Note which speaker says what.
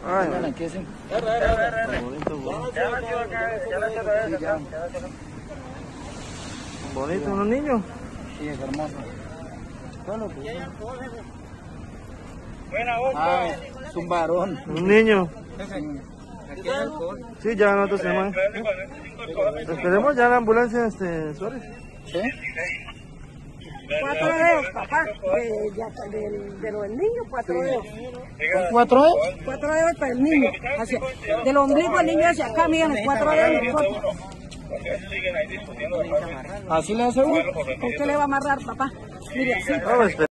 Speaker 1: Ay,
Speaker 2: Vengan aquí, sí.
Speaker 1: bonito, unos niños.
Speaker 2: Sí, es hermoso. Todo lo que es un varón.
Speaker 1: Un niño.
Speaker 2: Aquí hay alcohol.
Speaker 1: Sí, ya nosotros tenemos. Esperemos ya la ambulancia, Suárez.
Speaker 2: ¿Sí?
Speaker 3: 4 dedos, papá, de los niños, 4 dedos.
Speaker 2: ¿Con 4 dedos?
Speaker 3: 4 dedos para el niño, del ombligo del niño hacia acá, miren, 4 dedos.
Speaker 2: ¿Así le hace uno?
Speaker 3: ¿Con qué le va a amarrar, papá? Mire, así.
Speaker 1: No,